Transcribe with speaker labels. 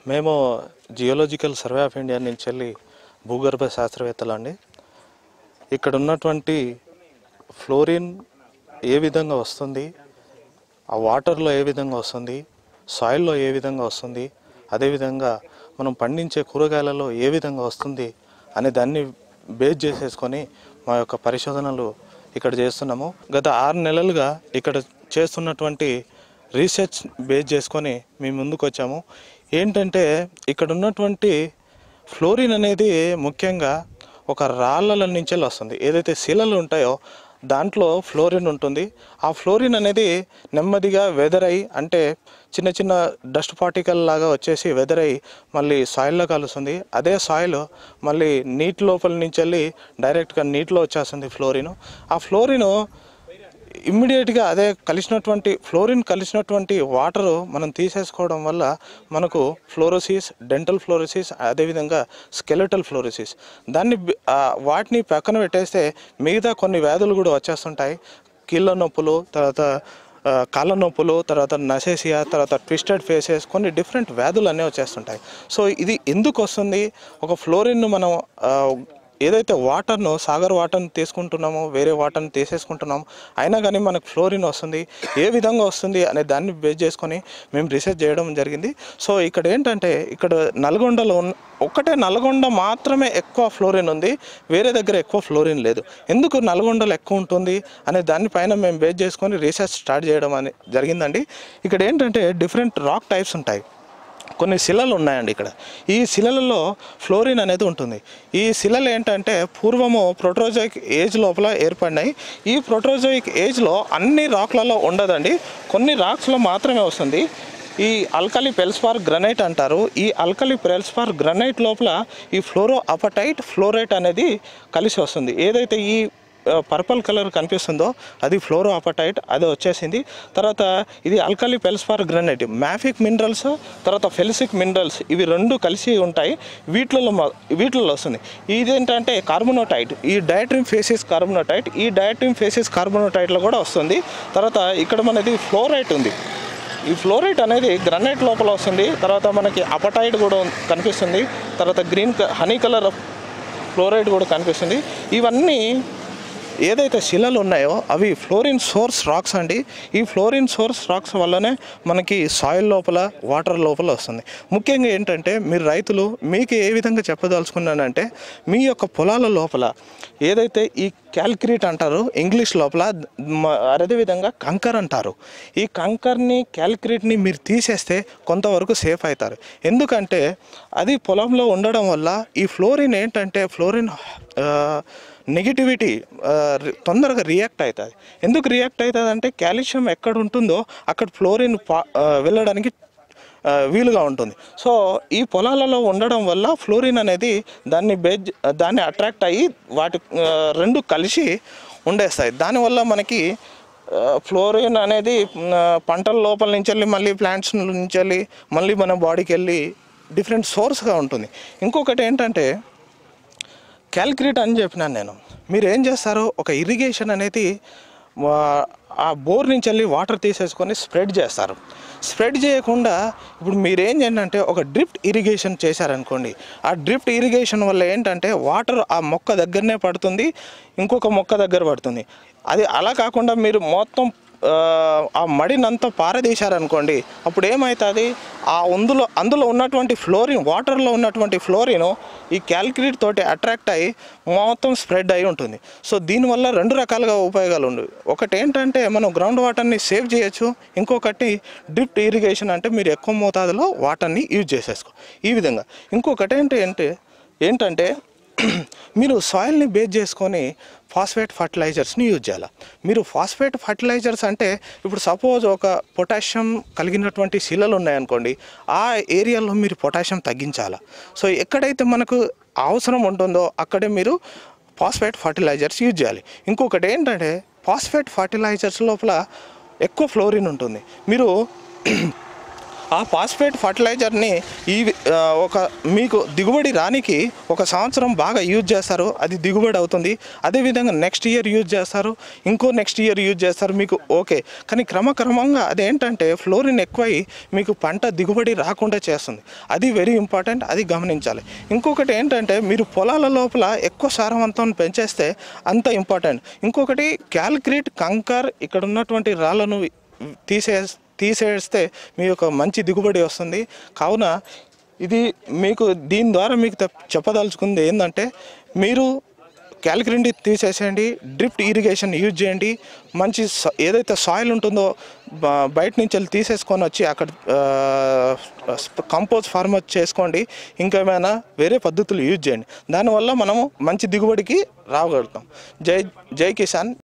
Speaker 1: మేము geological survey of India నుంచి వెళ్ళి భూగర్భ శాస్త్రవేత్తలండి. ఇక్కడ ఉన్నటువంటి ఫ్లోరిన్ ఏ విధంగా వస్తుంది, ఆ వాటర్లో ఏ విధంగా వస్తుంది, సాయిల్లో ఏ విధంగా వస్తుంది, అదేవిధంగా మనం పండించే కూరగాయలలో ఏ విధంగా వస్తుంది అనే దాన్ని బేస్ చేసేసుకొని మా యొక్క పరిశోధనలు ఇక్కడ చేస్తున్నాము. గత 6 నెలలుగా ఇక్కడ చేస్తున్నటువంటి రీసెర్చ్ బేస్ చేసుకొని మేము ముందుకు వచ్చాము. ఏంటంటే ఇక్కడ ఉన్నటువంటి ఫ్లోరిన్ అనేది ముఖ్యంగా ఒక రాళ్ళ నుంచి వస్తుంది. ఏదైతే శిలలు ఉంటాయో దాంట్లో ఫ్లోరిన్ ఉంటుంది. ఆ ఫ్లోరిన్ అనేది నెమ్మదిగా వెదర్ అయ్యి, అంటే చిన్న చిన్న డస్ట్ పార్టికల్ లాగా వచ్చేసి వెదర్ అయ్యి మళ్ళీ సాయిల్లో కలుస్తుంది. అదే సాయిల్ మళ్ళీ నీటి లోపల నుంచి వెళ్ళి డైరెక్ట్గా నీటిలో వచ్చేస్తుంది ఫ్లోరిన్. ఆ ఫ్లోరిన్ ఇమ్మీడియట్గా అదే ఫ్లోరిన్ కలిసినటువంటి వాటరు మనం తీసేసుకోవడం వల్ల మనకు ఫ్లోరోసిస్, డెంటల్ ఫ్లోరోసిస్, అదేవిధంగా స్కెలెటల్ ఫ్లోరోసిస్, వాటిని పక్కన పెట్టేస్తే మిగతా కొన్ని వ్యాధులు కూడా వచ్చేస్తుంటాయి. కీళ్ళ నొప్పులు, తర్వాత కాళ్ళ నొప్పులు, తర్వాత నసేసియా, తర్వాత ట్విస్టెడ్ ఫేసెస్, కొన్ని డిఫరెంట్ వ్యాధులు అన్నీ వచ్చేస్తుంటాయి. సో ఇది ఎందుకు వస్తుంది? ఒక ఫ్లోరిన్ను మనం ఏదైతే వాటర్ను, సాగర్ వాటర్ని తీసుకుంటున్నామో వేరే వాటర్ని తీసేసుకుంటున్నాము, అయినా కానీ మనకు ఫ్లోరిన్ వస్తుంది. ఏ విధంగా వస్తుంది అనే దాన్ని బేస్ చేసుకొని మేము రీసెర్చ్ చేయడం జరిగింది. సో ఇక్కడ ఏంటంటే ఇక్కడ నల్గొండలో నల్గొండ మాత్రమే ఎక్కువ ఫ్లోరిన్ ఉంది, వేరే దగ్గర ఎక్కువ ఫ్లోరిన్ లేదు. ఎందుకు నల్గొండలో ఎక్కువ ఉంటుంది అనే దానిపైన మేము బేస్ చేసుకొని రీసెర్చ్ స్టార్ట్ చేయడం అనేది జరిగిందండి. ఇక్కడ ఏంటంటే డిఫరెంట్ రాక్ టైప్స్ ఉంటాయి, కొన్ని శిలలు ఉన్నాయండి. ఇక్కడ ఈ శిలలలో ఫ్లోరిన్ అనేది ఉంటుంది. ఈ శిలలు ఏంటంటే పూర్వము ప్రోటోజోయిక్ ఏజ్ లోపల ఏర్పడినాయి. ఈ ప్రోటోజోయిక్ ఏజ్లో అన్ని రాక్లలో ఉండదండి, కొన్ని రాక్స్లో మాత్రమే వస్తుంది. ఈ ఆల్కలీ ఫెల్స్పార్ గ్రానైట్ అంటారు. ఈ ఆల్కలీ ఫెల్స్పార్ గ్రానైట్ లోపల ఈ ఫ్లోరో అపటైట్, ఫ్లోరైట్ అనేది కలిసి వస్తుంది. ఏదైతే ఈ పర్పుల్ కలర్ కనిపిస్తుందో అది ఫ్లోరో అపటైట్, అది వచ్చేసింది. తర్వాత ఇది alkali feldspar granite, mafic minerals, తర్వాత ఫెలిసిక్ మినరల్స్, ఇవి రెండు కలిసి ఉంటాయి. వీటిలో వస్తుంది. ఇదేంటంటే కార్బోనోటైట్, ఈ డయాట్రిమ్ ఫేసిస్ కార్బోనోటైట్, ఈ డయాట్రిమ్ ఫేసిస్ కార్బోనోటైట్లో కూడా వస్తుంది. తర్వాత ఇక్కడ మనది ఫ్లోరైట్ ఉంది. ఈ ఫ్లోరైట్ అనేది గ్రానైట్ లోపల వస్తుంది. తర్వాత మనకి అపటైట్ కూడా కనిపిస్తుంది. తర్వాత హనీ కలర్ ఫ్లోరైట్ కూడా కనిపిస్తుంది. ఇవన్నీ ఏదైతే శిలలు ఉన్నాయో అవి ఫ్లోరిన్ సోర్స్ రాక్స్ అండి. ఈ ఫ్లోరిన్ సోర్స్ రాక్స్ వల్లనే మనకి సాయిల్ లోపల, వాటర్ లోపల వస్తుంది. ముఖ్యంగా ఏంటంటే మీరు రైతులు, మీకు ఏ విధంగా చెప్పదలుచుకున్నానంటే మీ యొక్క పొలాల లోపల ఏదైతే ఈ క్యాల్క్రీట్ అంటారు ఇంగ్లీష్ లోపల, అదేవిధంగా కంకర్ అంటారు, ఈ కంకర్ని, క్యాల్క్రీట్ని మీరు తీసేస్తే కొంతవరకు సేఫ్ అవుతారు. ఎందుకంటే అది పొలంలో ఉండడం వల్ల ఈ ఫ్లోరిన్ ఏంటంటే నెగిటివిటీ తొందరగా రియాక్ట్ అవుతుంది. ఎందుకు రియాక్ట్ అవుతుంది అంటే కాల్షియం ఎక్కడ ఉంటుందో అక్కడ ఫ్లోరిన్ వెళ్ళడానికి వీలుగా ఉంటుంది. సో ఈ పొలాలలో ఉండడం వల్ల ఫ్లోరిన్ అనేది దాన్ని అట్రాక్ట్ అయ్యి వాటి రెండు కలిసి ఉండేస్తాయి. దానివల్ల మనకి ఫ్లోరిన్ అనేది పంటల లోపల నుంచి వెళ్ళి మళ్ళీ ప్లాంట్స్ నుంచి వెళ్ళి మళ్ళీ మన బాడీకి వెళ్ళి డిఫరెంట్ సోర్స్గా ఉంటుంది. ఇంకొకటి ఏంటంటే క్యాల్క్రీట్ అని చెప్పినాను నేను. మీరు ఏం చేస్తారు, ఒక ఇరిగేషన్ అనేది ఆ బోర్ నుంచి వెళ్ళి వాటర్ తీసేసుకొని స్ప్రెడ్ చేస్తారు. స్ప్రెడ్ చేయకుండా ఇప్పుడు మీరేం చేయండి, ఒక డ్రిప్ ఇరిగేషన్ చేశారనుకోండి. ఆ డ్రిప్ ఇరిగేషన్ వల్ల ఏంటంటే వాటర్ ఆ మొక్క దగ్గరనే పడుతుంది, ఇంకొక మొక్క దగ్గర పడుతుంది. అది అలా కాకుండా మీరు మొత్తం ఆ మడినంతా పారదీశారనుకోండి, అప్పుడు ఏమవుతుంది, అందులో ఉన్నటువంటి ఫ్లోరిన్, వాటర్లో ఉన్నటువంటి ఫ్లోరిన్ ఈ క్యాల్క్రీట్ తోటి అట్రాక్ట్ అయ్యి మొత్తం స్ప్రెడ్ అయి ఉంటుంది. సో దీనివల్ల 2 రకాలుగా ఉపయోగాలు ఉండవు. ఒకటి ఏంటంటే మనం గ్రౌండ్ వాటర్ని సేవ్ చేయొచ్చు, ఇంకొకటి డ్రిప్ ఇరిగేషన్ అంటే మీరు ఎక్కువ మోతాదులో వాటర్ని యూజ్ చేసేసుకో ఈ విధంగా. ఇంకొకటి ఏంటంటే మీరు సాయిల్ని బేస్ చేసుకొని ఫాస్ఫేట్ ఫర్టిలైజర్స్ని యూజ్ చేయాలి. మీరు ఫాస్ఫేట్ ఫర్టిలైజర్స్ అంటే ఇప్పుడు సపోజ్ ఒక పొటాషియం కలిగినటువంటి శిలలు ఉన్నాయనుకోండి, ఆ ఏరియాలో మీరు పొటాషియం తగ్గించాలి. సో ఎక్కడైతే మనకు అవసరం ఉంటుందో అక్కడే మీరు ఫాస్ఫేట్ ఫర్టిలైజర్స్ యూజ్ చేయాలి. ఇంకొకటి ఏంటంటే ఫాస్ఫేట్ ఫర్టిలైజర్స్ లోపల ఎక్కువ ఫ్లోరిన్ ఉంటుంది. మీరు ఆ ఫాస్ఫేట్ ఫర్టిలైజర్ని ఈ ఒక మీకు దిగుబడి రానికి ఒక సంవత్సరం బాగా యూజ్ చేస్తారు, అది దిగుబడి అవుతుంది. అదేవిధంగా నెక్స్ట్ ఇయర్ యూజ్ చేస్తారు, ఇంకో నెక్స్ట్ ఇయర్ యూజ్ చేస్తారు, మీకు ఓకే. కానీ క్రమక్రమంగా అదేంటంటే ఫ్లోరిన్ ఎక్కువై మీకు పంట దిగుబడి రాకుండా చేస్తుంది. అది వెరీ ఇంపార్టెంట్, అది గమనించాలి. ఇంకొకటి ఏంటంటే మీరు పొలాల లోపల ఎక్కువ సారవంతం పెంచేస్తే అంత ఇంపార్టెంట్. ఇంకొకటి క్యాల్క్రీట్, కంకర్, ఇక్కడ ఉన్నటువంటి రాళ్ళను తీసేస్తే మీ యొక్క మంచి దిగుబడి వస్తుంది. కావున ఇది మీకు దీని ద్వారా మీకు చెప్పదలుచుకుంది ఏంటంటే మీరు క్యాల్క్రీట్ని తీసేసేయండి, డ్రిప్ ఇరిగేషన్ యూజ్ చేయండి. మంచి ఏదైతే సాయిల్ ఉంటుందో బయట నుంచి వెళ్ళి తీసేసుకొని వచ్చి అక్కడ కంపోస్ట్ ఫార్మ్ చేసుకోండి. ఇంకేమైనా వేరే పద్ధతులు యూజ్ చేయండి. దానివల్ల మనము మంచి దిగుబడికి రాగలుగుతాం. జై కిసాన్.